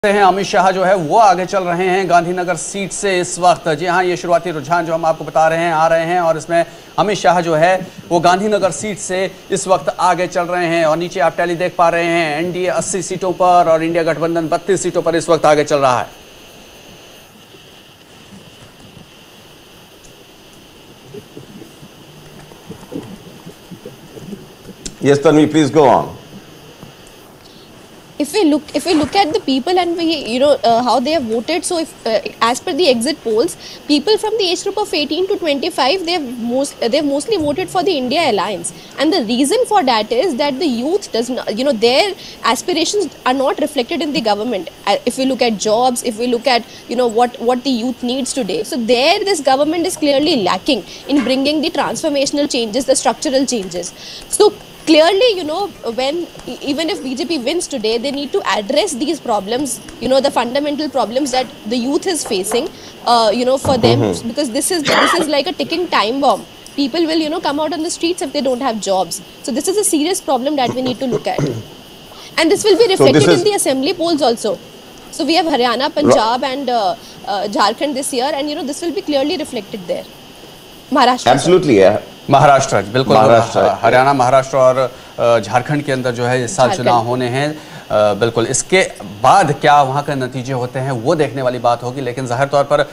हैं अमित शाह जो है वो आगे चल रहे हैं गांधीनगर सीट से इस वक्त। जी हां, ये शुरुआती रुझान जो हम आपको बता रहे हैं आ रहे हैं और इसमें अमित शाह जो है वो गांधीनगर सीट से इस वक्त आगे चल रहे हैं। और नीचे आप टैली देख पा रहे हैं, एनडीए 80 सीटों पर और इंडिया गठबंधन 32 सीटों पर इस वक्त आगे चल रहा है। Yes, Tanvi, please go on. If we look at the people and how they have voted, so if as per the exit polls, people from the age group of 18 to 25, they've mostly voted for the India Alliance, and the reason for that is that the youth does not, their aspirations are not reflected in the government. If we look at jobs, if we look at what the youth needs today, so this government is clearly lacking in bringing the transformational changes, the structural changes. So clearly, even if BJP wins today, they need to address these problems, the fundamental problems that the youth is facing, for them, because this is like a ticking time bomb. People will, come out on the streets if they don't have jobs. So this is a serious problem that we need to look at. And this will be reflected in the assembly polls also. So we have Haryana, Punjab and Jharkhand this year, and, this will be clearly reflected there. Maharashtra. Absolutely, yeah. Maharashtra, बिल्कुल हरियाणा, महाराष्ट्र और झारखंड के अंदर जो है इस साल चुनाव होने हैं। बिल्कुल, इसके बाद क्या वहाँ के नतीजे होते हैं वो देखने वाली बात होगी। लेकिन जाहिर तौर पर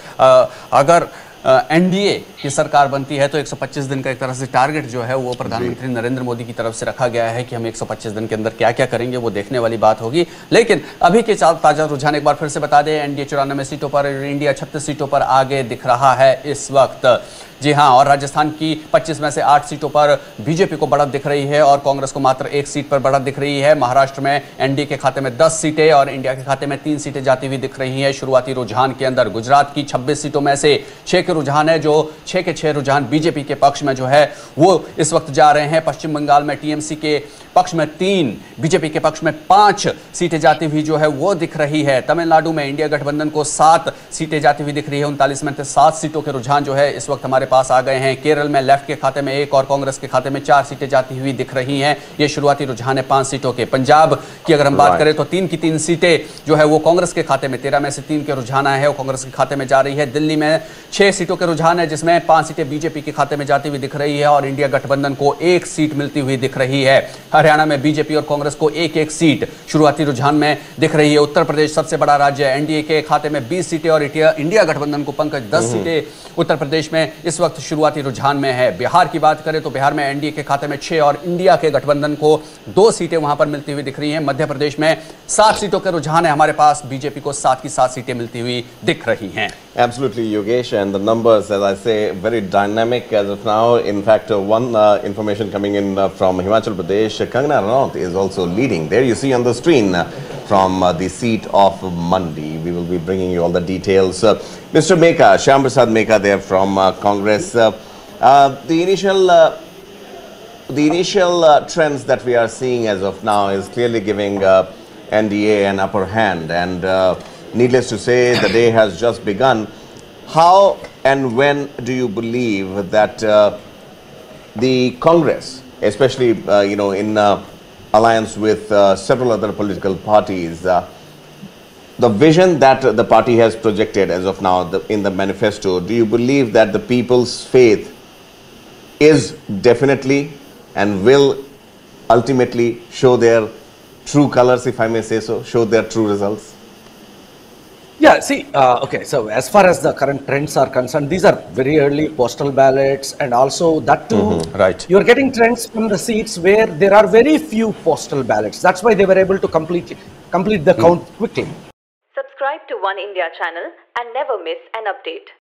अगर एनडीए की सरकार बनती है तो 125 दिन का एक तरह से टारगेट जो है वो प्रधानमंत्री नरेंद्र मोदी की तरफ से रखा गया है कि हम 125 दिन के अंदर क्या क्या करेंगे, वो देखने वाली बात होगी। लेकिन अभी के ताजा रुझान एक बार फिर से बता दें, एनडीए 94 सीटों पर, इंडिया 36 सीटों पर आगे दिख रहा है इस वक्त। जी हां, और राजस्थान की 25 में से 8 सीटों पर बीजेपी को बढ़त दिख रही है और कांग्रेस को मात्र 1 सीट पर बढ़त दिख रही है। महाराष्ट्र में एनडीए के खाते में 10 सीटें और इंडिया के खाते में 3 सीटें जाती हुई दिख रही हैं शुरुआती रुझान के अंदर। गुजरात की 26 सीटों में से 6 के रुझान है, जो 6 के 6 रुझान बीजेपी के पक्ष में जो है वो इस वक्त जा रहे हैं। पश्चिम बंगाल में टीएमसी के पक्ष में 3, बीजेपी के पक्ष में 5 सीटें जाती हुई जो है वो दिख रही है। तमिलनाडु में इंडिया गठबंधन को 7 सीटें जाती हुई दिख रही है। 39 में से 7 सीटों के रुझान जो है इस वक्त हमारे पास आ गए हैं। केरल में लेफ्ट के खाते में 1 और कांग्रेस के खाते में 4 सीटें जाती हुई दिख रही हैं। ये शुरुआती रुझान है 5 सीटों के। पंजाब की अगर हम बात करें तो 3 की 3 सीटें जो है वो कांग्रेस के खाते में, 13 में से 3 के रुझान आए हैं वो कांग्रेस के खाते में जा रही है। दिल्ली में 6 सीटों के रुझान है जिसमें 5 सीटें बीजेपी के खाते में जाती हुई दिख रही है और इंडिया गठबंधन को 1 सीट मिलती हुई दिख रही है। हरियाणा में बीजेपी और कांग्रेस को 1-1 सीट शुरुआती रुझान में दिख रही है। उत्तर प्रदेश सबसे बड़ा राज्य है, एनडीए के खाते में 20 सीटें और इंडिया गठबंधन को पंकज 10 सीटें उत्तर प्रदेश में इस वक्त शुरुआती रुझान में है। बिहार की बात करें तो बिहार में एनडीए के खाते में 6 और इंडिया के गठबंधन को 2 सीटें वहां पर मिलती हुई दिख रही हैं। मध्य प्रदेश में 7 सीटों के रुझान है हमारे पास, बीजेपी को 7 की 7 सीटें मिलती हुई दिख रही हैं। Absolutely, Yogesh, and the numbers, as I say, very dynamic as of now. In fact, one information coming in from Himachal Pradesh, Kangana Ranaut is also leading. There you see on the screen from the seat of Mandi. We will be bringing you all the details. Mr. Meka, Shyam Prasad Meka there from Congress. The initial trends that we are seeing as of now is clearly giving NDA an upper hand, and needless to say, the day has just begun. How and when do you believe that the Congress, especially in alliance with several other political parties, the vision that the party has projected as of now in the manifesto, do you believe that the people's faith is definitely and will ultimately show their true colors, if I may say so, show their true results? Yeah, see, okay, so as far as the current trends are concerned, these are very early postal ballots, and also that too, right. You're getting trends from the seats where there are very few postal ballots. That's why they were able to complete the count quickly. Subscribe to One India channel and never miss an update.